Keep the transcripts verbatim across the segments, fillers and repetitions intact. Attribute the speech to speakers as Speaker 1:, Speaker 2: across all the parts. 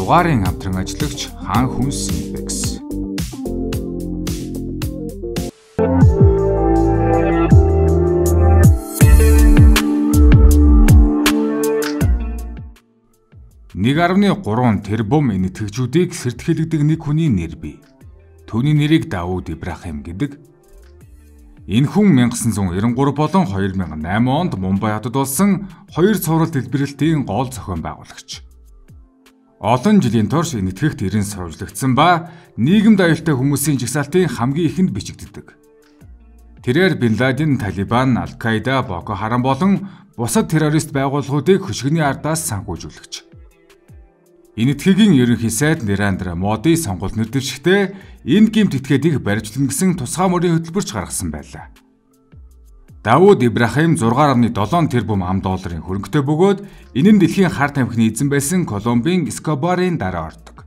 Speaker 1: дугаарын хамтран ажиллагч Хаан Хүнс Импекс. нэг дашик гурван тэрбум энэтхэгчүүдийг сэртгэлэгдэг нэг хүний нэр бий. Түүний нэрийг Давуд Ибрахим гэдэг. Энэ хүн 천구 девятьсот девяносто три болон two thousand eight онд Мумбай хотод болсон хоёр цуврал дэлбэрэлтийн гол зохион байгуулагч. Олон жилийн турш энэтхэгт эрен сурвалжлагдсан ба нийгэмд аюултай хүмүүсийн жагсаалтын хамгийн ихэнд бичигддэг. Тэрээр Бин Ладен, Талибан, Аль-Каида, Боко Харам болон бусад террорист байгууллагуудыг хөшгөний ардаас санхүүжүүлэгч. Энэтхэгийн ерөнхий сайд Нарендра Моди сонгуульд нэрдэвшихдээ энэ гэмт этгээдийг баримтлан гэсэн тусгай мөрийн хөтөлбөрч гаргасан байлаа. Давуд Ибрахим six point seven тэрбум ам долларын хөрөнгөтэй бөгөөд энэ нь дэлхийн хар тамхины эзэн байсан Колумбийн Эскобарын дараа ордог.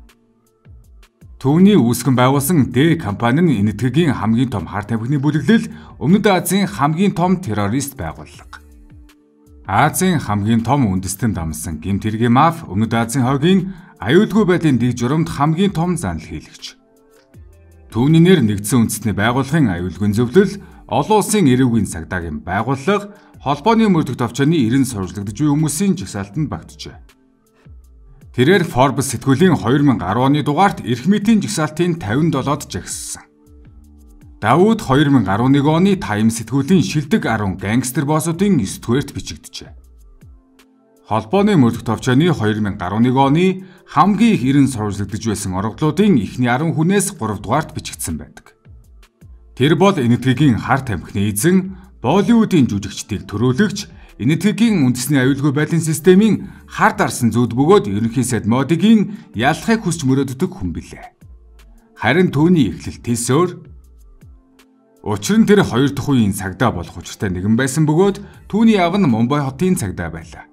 Speaker 1: Түүний үүсгэн байгуулсан Д компани нь энэтхэгийн хамгийн том хар тамхины бүлэглэл, Өмнөд Азийн хамгийн том террорист байгууллага. Азийн хамгийн том үндэстэн дамсан гэмт хэргийн маф, Өмнөд Азийн хойгийн аюулгүй байдлын дэг журамд хамгийн том занал хийлэгч. Түүний нэр нэгдсэн үндэстний байгууллагын аюулгүй зөвлөл, олон улсын эрүүгийн цагдаагийн байгууллага, холбооны мөрдөх товчооны эрен сурвалжлагдж буй хүмүүсийн жагсаалтанд багтжээ. Тэрээр Forbes сэтгүүлийн two thousand ten оны дугаарт эрх мэдийн жагсаалтын fifty-seven-д жагссан. Давуд two thousand eleven оны Times сэтгүүлийн шилдэг ten гангстер боссуудын nine дугаарт бичигджээ. Холбооны мөрдөх товчооны two thousand eleven оны хамгийн их эрен сурвалжлагдж байсан оргилуудын эхний ten хүнээс three дугаарт бичигдсэн байдаг. Тэр бол энэтхэгийн хар тамхины эзэн, Болливуудын жүжигчдийг төрөөлөгч, энэтхэгийн үндэсний аюулгүй байдлын системийн хар дарсан зүуд бөгөөд ерөнхий сайд Модигийн ялахыг хүсч мөрөөддөг хүн билээ. Харин түүний эхлэл тис өөр. Учир нь тэр хоёр дахь үеийн цагдаа болох учиртай нэгэн байсан бөгөөд түүний аав нь Мумбай хотын цагдаа байлаа.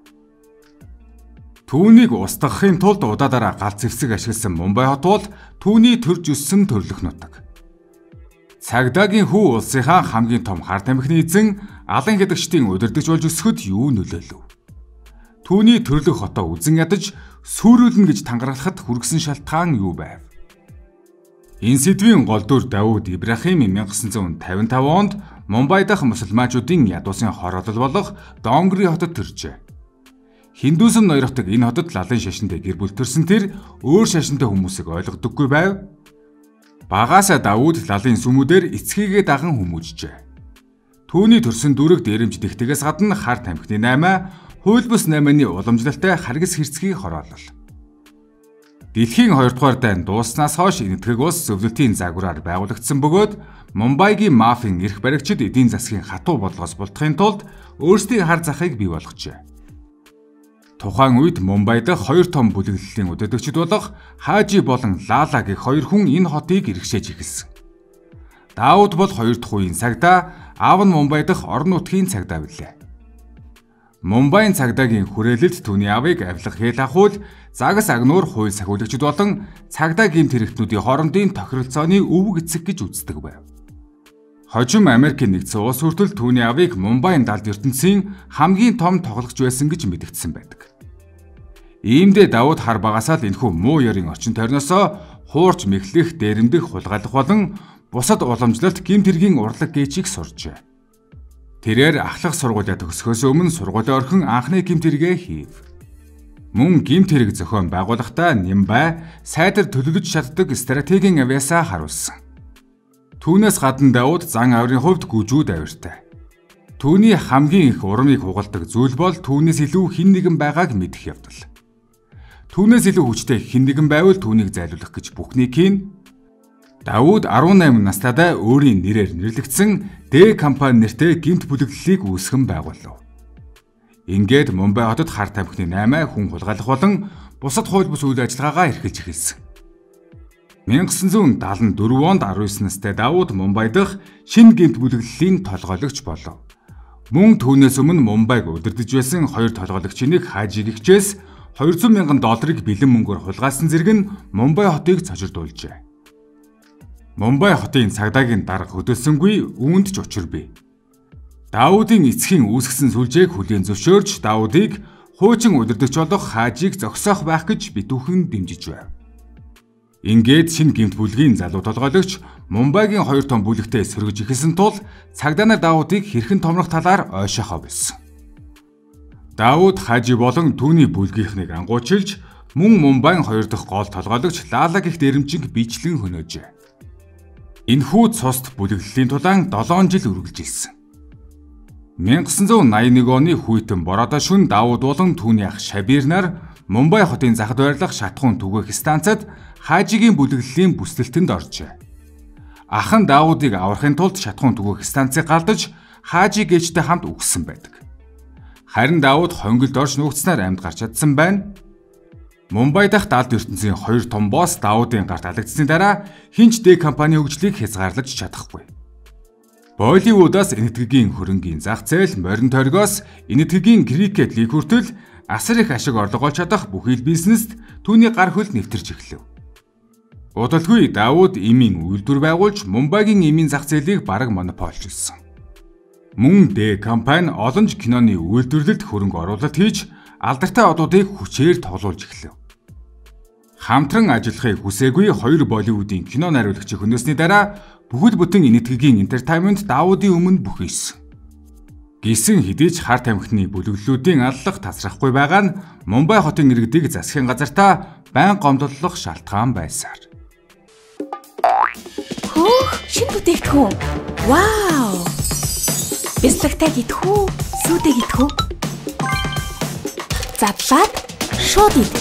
Speaker 1: Түүнийг устгахын тулд удаадараа галт зэвсэг ашигласан Мумбай хот бол түүний төрж өссөн төрлөх нутаг. Цагдаагийн хүү улсынхаа хамгийн том хар тамхины эзэн алан хядагчдын удирдагч болж өсөхөд юу нөлөөлөв? Түүний төрлөх хотоо үзэн ядаж сүрүүлнэ гэж тангарахад хүргэсэн шалтгаан юу байв? Энэ сэдвийн гол дүр Давуд Ибрахим nineteen fifty-five онд Мумбай дахь мусульманчуудын ядуусын хороолол болох Донгри хотод төржээ. Хиндуизм ноёрхдаг энэ хотод лалын шашинтай гэр бүл төрсөн тэр өөр шашинтай хүмүүсийг ойлгодоггүй байв. Багаасаа Давуд лалын сүмүүдээр эцгийгээ даган хүмүүжжээ. Түүний төрсөн дүрэг дээрэмж дэгтгээс гадна хар тамхины eight, хууль бус eight-ны уламжлалтай харгас хэрцгий хороолол. Дэлхийн two дугаар дайн дууснаас хойш энэтхэг улс зөвлөлтийн загвараар байгуулагдсан бөгөөд Мумбайгийн мафийн эрх баригчид эдийн засгийн хатуу бодлогоос булдахын тулд өөрсдийн хар захыг бий болгожээ. Тухайн үед Мумбай дахь хоёр том бүлэглэлийн удирдагчид болох Хажи болон Лала гэх хоёр хүн энэ хотыг эрхшээж эхэлсэн. Давуд бол хоёр дахь үеийн цагдаа, аав нь Мумбай дахь орон нутгийн цагдаа билээ. Мумбайн цагдаагийн хүрээлэлд түүний аавыг авилга хэл ахуул, загас агнуур хууль сахиулагчид болон цагдаа гэмт хэрэгтнүүдийн хоорондын тохиролцооны өвөг эцэг гэж үздэг байв. Хожим Америкийн нэгдсэн улс хүртэл түүний аавыг Мумбайн далд ертөнцийн хамгийн том тоглогч байсан гэж мэдэгдсэн байдаг. Иймдээ Давуд хар багасаа л энэхүү муу ёрын орчин тойрносоо хуурч мэхлэх, дээрэмдэх, хулгайлах болон бусад уламжлалт гэмт хэргийн урлаг гээчийг сурчээ. Тэрээр ахлах сургуулиа төгсөхөөс өмнө сургуулийн орхин анхны гэмт хэргээ хийв. Мөн гэмт хэрэг зохион байгуулахдаа Нимбай сайдар төлөвлөж чаддаг стратегийн авьяасаа харуулсан. Түүнээс гадна Давуд зан авирын хувьд гүжүүд авиртай. Түүний хамгийн их урамыг хугалдаг зүйл бол түүнээс илүү хэн нэгэн байгааг мэдэх явдал. Түүнээс илүү хүчтэй хэн нэгэн байвал түүнийг зайлуулах гэж бүхнийг хийн. Давуд eighteen настайдаа өөрийн нэрээр нэрлэгдсэн Д компани нэртэй гэмт бүлэглэлийг үүсгэн байгуулав. Ингээд Мумбай хотод хар тамхины eight хүн хулгайлах болон бусад хууль бус үйл ажиллагаагаа эрхэлж эхэлсэн. nineteen seventy-four онд nineteen настай Давуд Мумбай дахь шинэ гэмт бүлэглэлийн толгойлогч болов. Мөн түүнээс өмнө Мумбайг удирдах байсан хоёр толгойлогчийн нэг Хажи гихчээс two hundred thousand долларыг бэлэн мөнгөөр хулгайлсан зэрэг нь Мумбай хотыг цочирдуулжээ. Мумбай хотын цагдаагийн дарга хөдөлсөнгүй үүнд ч учир бий. Давудын эцгийн үүсгэсэн сүлжээг хүлээн зөвшөөрч Давудыг хуучин удирдагч болох Хаажийг зогсоох байх гэж битүүхэн дэмжиж байв. Ингээд шинэ гэмт бүлгийн залуу толгойлогч Мумбайгийн хоёр том бүлэгтээ сөргөж ихсэн тул цагдаа нар Даудыг хэрхэн томрох талаар ойшоохоо болсон. Дауд Хаажи болон түүний бүлгийнхнийг ангуучилж мөн Мумбайн хоёр дахь гол толгойлогч Лала гих дэрэмжинг бичлэн хөнөөжээ. Энэхүү цуст бүлэглэлийн тулаан долоон жил үргэлжилсэн. мянга тоғыз жүз восемьдесят нэг оны хүйтэн бороотой шөнө Дауд болон түүний ах Шабир нар Мумбай хотын захад байрлах шатхуун түгээх станцад Хаажигийн бүлэглэлийн бүсдэлтэнд оржээ. Ах нь Даудыг аврахын тулд шатхуун түгээх станцыг галдаж Хаажиг ээжтэй хамт үгссэн байдаг. Харин Дауд хонгилд орж нуугдснаар амьд гарч чадсан байна. Мумбай дахь далд ертөнцийн хоёр том босс Даудын гарт алагдсны дараа хинч Д компани хөгжлийг хязгаарлаж чадахгүй. Болливуудаас энэтхэгийн хөрөнгийн зах зээл, морин торгоос энэтхэгийн крикет лиг хүртэл асар их ашиг орлого олж чадах бүхий л бизнест түүний гар хөл нэвтэрч эхлэв. Удалгүй Дауд эмийн үйлдвэр байгуулж Мумбайгийн эмийн зах зээлийг бараг монополчилсон. Мөн Д компани олон ч киноны үйлдвэрлэлд хөрөнгө оруулалт хийж алдартай одуудыг хүчээр тоглуулж эхлэв. Хамтран ажиллахыг хүсээгүй хоёр Болливуудын кино найруулагчийг хөнөөсний дараа бүхэл бүтэн энэтхэгийн entertainment Даудын өмнө бүхийсэн. Гисэн хэдий ч харт амхны бүлэглэлүүдийн аллах тасрахгүй байгаа нь Мумбай хотын иргэдийг засгийн газартаа байн гомдлох шалтгаан байсаар.
Speaker 2: Хөөх, шинэ бүтээгдэхүүн. Вау! Бяцлагтай гитхүү, сүйтэй гитхүү. Задлаад шууд ид.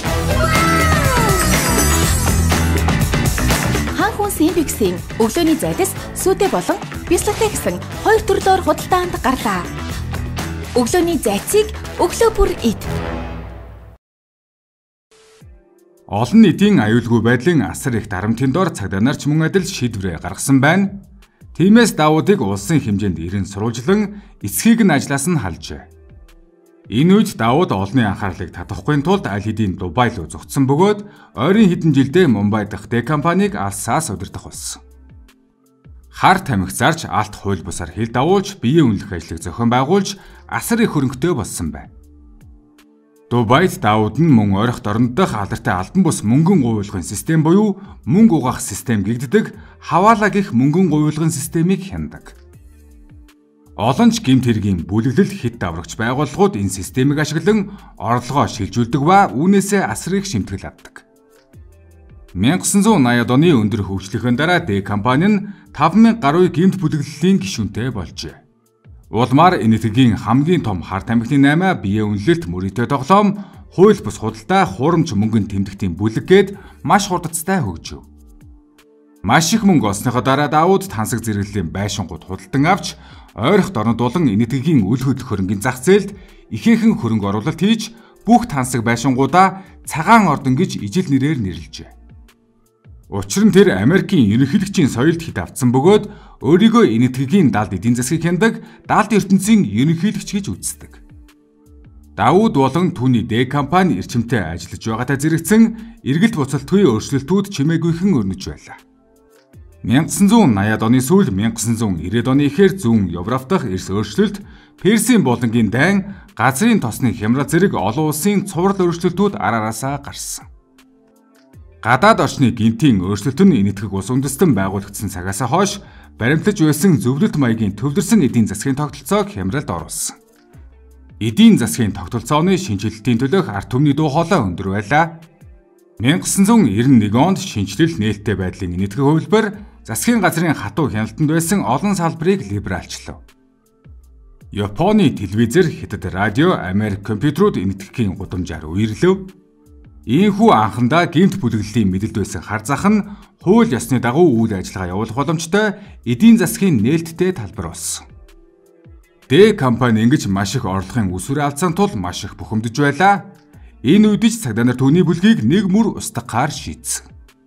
Speaker 2: Хан хүн Симбиксийн өглөөний зайдас сүйтэй болон бяцлагтай гэсэн хоёр төрлөөр худалдаанд гарлаа. Өглөөний зайцыг өглөө бүр ид.
Speaker 1: Олон нийтийн аюулгүй байдлын асар их дарамтын дор цагдаа нар ч мөн адил шийдвэрээ гаргасан байна. Тиймээс Даудыг улсын хэмжээнд ирэн сурвалжлан эцгийг нь ажлаас нь халжээ. Энэ үед Дауд олонний анхаарлыг татахгүй тулд аль хэдийн Дубай руу зогтсон бөгөөд ойрын хэдэн жилдээ Мумбай дахь Д компанийг алсаас удирдах болсон. Хар тамхи зарж алт хууль бусаар хил давуулж биеэ үнэлэх ажлыг зохион байгуулж асар их хөрөнгөтэй болсон байна. Дубайд Дауд нь мөн ойрох дорнод дах алдартай албан бус мөнгөн гуйвуулгын систем буюу мөнгө угаах систем гэгддэг Хавала гэх мөнгөн гуйвуулгын системийг хяндаг. Олон ч гэмт хэргийн бүлэглэл хэд даврагч байгууллагууд энэ системийг ашиглан орлогоо шилжүүлдэг ба үүнээсээ асар их шимтгэл авдаг. мянга тоғыз жүз восемьдесят оны өндөр хөгжлийнхөө дараа Д компани нь таван мянга гаруй гэмт бүлэглэлийн гишүүнтэй болжээ. Улмаар энэтхэгийн хамгийн том харт амхны наймаа биеэ үнэлэлт мөрөөдөө тоглоом, хууль бус худалдаа, хурамч мөнгөнд тэмдэгтийн бүлэг гээд маш хурдцтай хөгжив. Маш их мөнгө олсныхоо дараа Дауд тансаг зэрэглэлийн байшингууд худалдан авч, ойрох дорнод болон энэтхэгийн үл хөдлөх хөрөнгийн зах зээлд ихээхэн хөрөнгө оруулалт хийж, бүх тансаг байшингуудаа цагаан ордон гэж ижил нэрээр нэрлэжээ. Учир нь тэр Америкийн ерөнхийлөгчийн соёлд хэд автсан бөгөөд өөрийгөө энэтхэгийн далд эдийн засгийг хяндаг далд ертөнцийн ерөнхийлөгч гэж үздэг. Дауд болон түүний Д компани эрчимтэй ажиллаж байгаатай зэрэгцэн эргэлт буцалтгүй өөрчлөлтүүд чимээгүйхэн өрнөж байлаа. мянга тоғыз жүз восемьдесят оны сүүл мянга тоғыз жүз девяностые оны эхээр зүүн Европ дахь эрс өөрчлөлт, Персийн болонгийн дайн, газрын тосны хямрал зэрэг олон улсын цуврал өөрчлөлтүүд араараасаа гарсан. Гадаад орчны гинтийн өөрчлөлт нь энэтхэг улс үндэстэн байгуулагдсан цагаас хойш баримтлаж байсан зөвлөлт маягийн төвлөрсөн эдийн засгийн тогтолцоог хямралд оруулсан. Эдийн засгийн тогтолцооны шинжилэлтийн төлөөх ард түмний дуу хоолой өндөр байлаа. мянга тоғыз жүз девяносто нэг онд шинжилэл нээлттэй байдлын энэтхэг хувилбар засгийн газрын хатуу хяналтанд байсан олон салбарыг либералчлав. Японы телевизээр, Хятад радио, Америк компьютерууд энэтхэгийн гудамжаар үерлэв. Ийхүү анхандаа гэмт бүлэглэлийн мэдэлд байсан хар зах нь хууль ёсны дагуу үйл ажиллагаа явуулах боломжтой эдийн засгийн нээлттэй талбар болсон. Д компани ингэж маш их орлогын үсвэрээ алдсан тул маш их бухимдаж байлаа. Энэ үед ч цагдаа нар түүний бүлгийг нэг мөр устгахаар шийдсэн.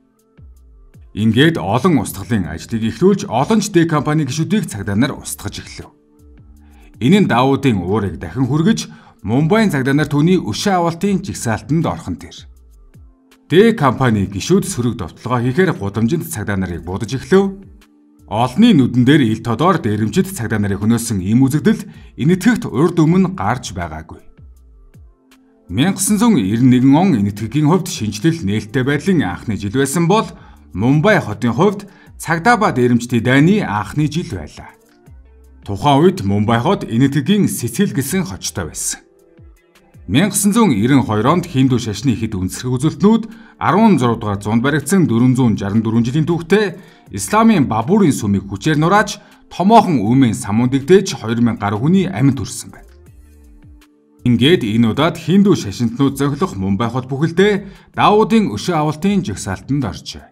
Speaker 1: Ингээд олон устгалын ажлыг эхлүүлж олон ч Д компани гишүүдийг цагдаа нар устгаж эхлэв. Энэ нь Даудын уурыг дахин хүргэж Мумбайн цагдаа нар түүний өшөө авалтын жигсаалтанд орхон тэр. Д компани гишүүд сөрөг довтлогоо хийхээр гудамжинд цагдаа нарыг будаж эхлэв. Олонний нүдэн дээр ил тодоор дээрэмжид цагдаа нарыг хөнөөсөн ийм үзэгдэл энэтхэгт урд өмнө гарч байгаагүй. найман девятьсот девяносто один он энэтхэгийн хувьд шинжлэл нээлттэй байдлын анхны жил байсан бол Мумбай хотын хувьд цагдаа ба дээрэмчдийн дайны анхны жил байлаа. Тухайн үед Мумбай хот энэтхэгийн сэцэл гэсэн хочтой байсан. найман девятьсот девяносто two онд Хинду шашны ихэд үндэслэх үзүүлэлтнүүд арван зурав дугаар зуунд баригдсан дөрвөнзүүн шестьдесят четыре жилийн түүхтэй Исламын Бабурын сүмийг хүчээр нурааж томоохон үмэн самуун дэгдээж two thousand гаруй хүний амьд төрсөн байна. Ингээд энэ удаад Хинду шашинтнууд зохилох Мумбай хот бүхэлдээ Даудын өшөө авалтын жагсаалтанд оржээ.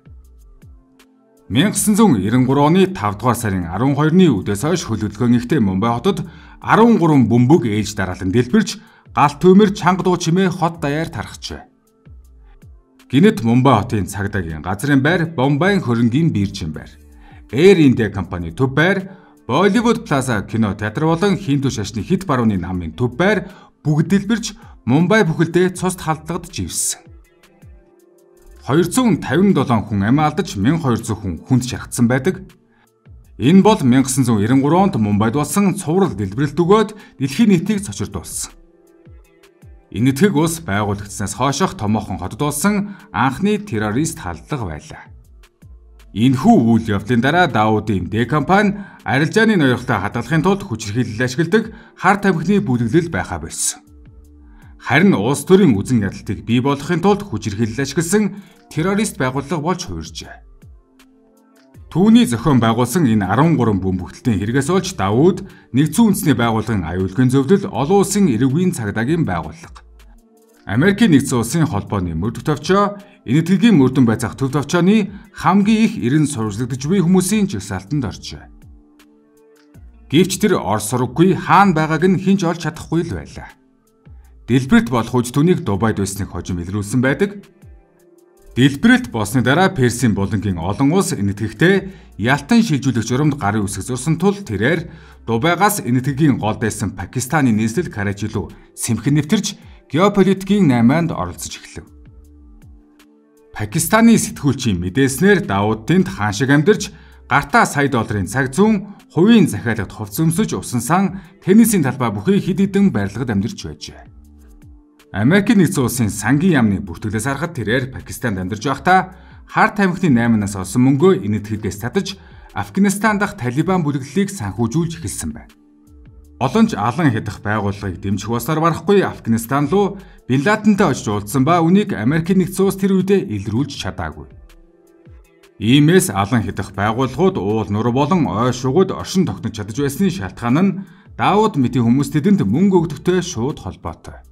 Speaker 1: найман девятьсот ninety three оны five дугаар сарын twelve-ны үдээс хойш хөлөглөхөн ихтэй Мумбай хотод13 бөмбөг ээлж дараалан дэлбэрч гал төмөр чанга дуу чимээ хот даяар тархжээ. Гинэт Мумбай хотын цагдаагийн газрын байр Бомбайн хөрөнгийн биржин байр, Air India компани төв байр, Bollywood Plaza кино театр болон Хинду шашны хит барууны намын төв байр бүгд дэлбэрч Мумбай бүхэлдээ цус халдлагад живсэн. two hundred fifty-seven хүн амь алдаж twelve hundred хүн хүнд шархсан байдаг. Энэ бол найман девятьсот ninety three онд Мумбайд болсон цуврал дэлбэрэлт өгөөд дэлхийн нийтийг цочирдуулсан. Энэтхэг ус байгуулагдсанаас хойшох томоохон хотод болсон анхны террорист халдлага байлаа. Энэхүү үйл явдлын дараа Даудын Д компани арилжааны ноёрхтой хадгалахын тулд хүчирхийлэл ашигладаг хар тамхины бүлэглэл байхаа болсон. Харин улс төрийн үзэн ядалтыг бий болгохын тулд хүчирхийлэл ашигласан террорист байгууллага болж хувиржээ. Түүний зохион байгуулсан энэ13 бөмбөгтөлтийн хэрэгээс олж Дауд нэгдсэн үндэсний байгууллагын аюулгүйн зөвлөл олон улсын эрүүгийн цагдаагийн байгууллага. Америкийн нэгдсэн улсын холбооны мөрдөх товчоо энэтхэгийн мөрдөн байцаах төв товчооны хамгийн их эрен сурвалжлагдж буй хүмүүсийн жагсаалтанд оржээ. Гэвч тэр Орос сураггүй хаана байгааг нь хинч олж чадахгүй л байлаа. Дэлбэрэлт болох үж түүнийг Дубайд байсныг хожим илрүүлсэн байдаг. Дэлбэрэлт болсны дараа Персийн булангийн олон улс энэтхэгтээ ялтан шилжүүлэх журамд гарын үсэг зурсан тул тэрээр Дубайгаас энэтхэгийн гол дайсан Пакистаны нийслэл Каражи руу сэмхэн нэвтэрч геополитикийн наймаанд оролцож эхлэв. Пакистаны сэтгүүлчийн мэдээснээр Дауд тэнд хаан шиг амьдарч гартаа сая долларын цаг зүүн хувийн захиалагд хувц өмсөж усан сан теннисийн талбай бүхий хэд хэдэн барилгад амьдарч байжээ. Америкийн нэгдсэн улсын сангийн яамны бүртгэлээс харахад тэрээр Пакистанд амьдарч байхдаа хар тамхины найманаас олсон мөнгөө энэтхэгээс татаж Афганистан дахь Талибан бүлэглэлийг санхүүжүүлж эхэлсэн байна. Олон ч алан хядах байгууллагыг дэмжих басаар барахгүй Афганистан руу Бин Ладентэй очиж уулзсан ба үнийг Америкийн нэгдсэн улс тэр үедээ илрүүлж чадаагүй. Иймээс алан хядах байгууллагууд уул нур болон ой шугууд оршин тогтнож чадаж байсны шалтгаан нь Дауд мэдээ хүмүүс тэдэнд мөнгө өгдөгтэй шууд холбоотой.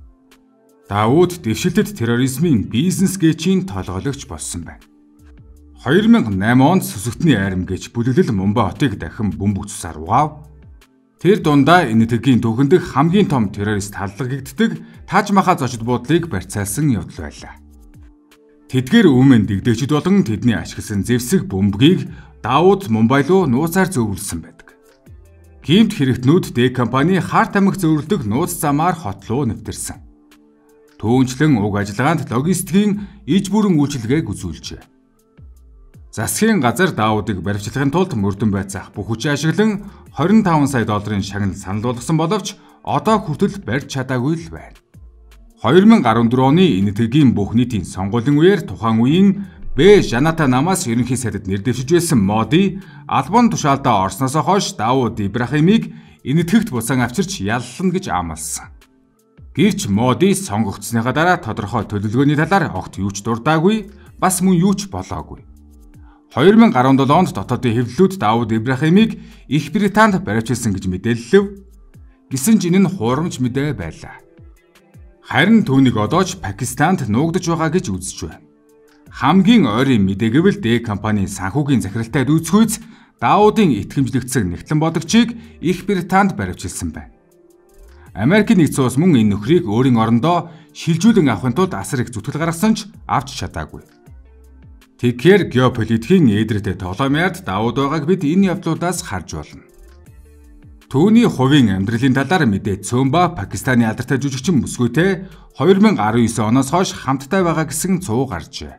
Speaker 1: Дауд дэвшилтэд терроризмын бизнес гэчийн толгойлогч болсон байна. two thousand eight онд Сүсэгтний айрам гэж бүлэглэл Мумбай хотыг дахин бөмбөг цусаар угаав. Тэр дундаа энэтхэгийн түүхэндх хамгийн том террорист халдлага гэгддэг Таж Махал зочид буудлыг барьцаалсан явдал байлаа. Тэдгээр өмнө дэгдээгчд болон тэдний ашигласан зэвсэг бөмбөгийг Дауд Мумбай руу нууцаар зөвлөсөн байдаг. Гэмт хэрэгтнүүд Д компани хар тамхи зөвөрлөдөг нууц замаар хот руу нэвтэрсэн. Түүнчлэн уг ажиллагаанд логистикийн иж бүрэн үйлчилгээг үзүүлжээ. Засгийн газар Даудыг баривчлахын тулд мөрдөн байцаах бүх хүчийг ашиглан twenty-five сая долларын шагнал санал болгосон боловч одоо хүртэл барьж чадаагүй л байна. two thousand fourteen оны энэтхэгийн бүх нийтийн сонгуулийн үеэр тухайн үеийн Б Жаната намаас ерөнхий сайдад нэр дэвшиж байсан Моди албан тушаалдаа орсноос хойш Дауд Ибрахимыг энэтхэгт буцаан авчирч яллана гэж амласан. Гэвч Моди сонгогдсныхаа дараа тодорхой төлөвлөгөөний талаар огт юу ч дурдаагүй, бас мөн юу ч болоогүй. two thousand seventeen онд дотоодын хэвлэлүүд Дауд Ибрахимыг Их Британд баривчилсан гэж мэдээллэв. Гэсэн ч энэ нь хуурамч мэдээ байлаа. Харин түүнийг одоо ч Пакистанд нуугдж байгаа гэж үзэж байна. Хамгийн ойрын мэдээ гэвэл Д компанийн санхүүгийн захиралтай дүүцхүйц Даудын итгэмжлэгдсэн нэгтлэн бодогчийг Их Британд баривчилсан байна. Америкийн нэгдсэн улс мөн энэ нөхрийг өөрийн орондоо шилжүүлэн авахын тулд асар их зүтгэл гаргасан ч авч чадаагүй. Тэгэхээр геополитикийн эдрэтэй тоглоомьяард Дауд байгааг бид энэ явдлуудаас харж болно. Түүний хувийн амьдралын талаар мэдээ цөөн ба Пакистаны алдартай жүжигчин бүсгүйтэй two thousand nineteen оноос хойш хамттай байгаа гэсэн цуу гарчээ.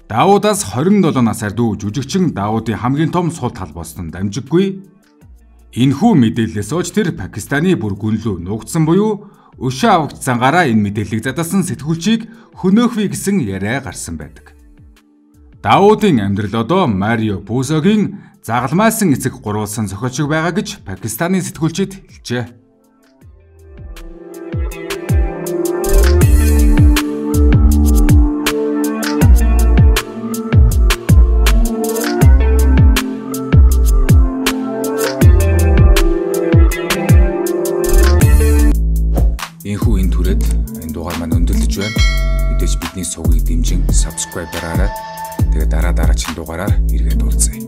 Speaker 1: Даудаас twenty-seven насаар дүү жүжигчин Даудын хамгийн том сул тал болсон дамжиггүй. Энэхүү мэдээллээс ууч тэр Пакистаны бүр гүнлүү нуугдсан буюу өшөө авагч цангаараа энэ мэдээллийг задасан сэтгүүлчийг хөнөөхвэ гэсэн яриа гарсан байдаг. Даудын амьдрал одоо Марио Пузогийн загалмайсан эцэг гурвалсан зохиолчиг байгаа гэж Пакистаны сэтгүүлчид хэлжээ. Энэхүү энэ түрээд энэ дугаар маань өндөрлөж байна. Мэдээж бидний сувгийг дэмжин subscribe дараарай. Тэгээ дараа дараагийн дугаараар иргэд уулзъя.